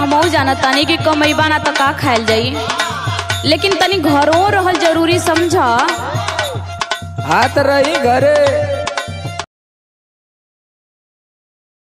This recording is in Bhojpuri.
हमहू जाना तानी कि कमैबा ना तो का खायल जाई, लेकिन तनी घरों रहल जरूरी समझा। हाथ रही घरे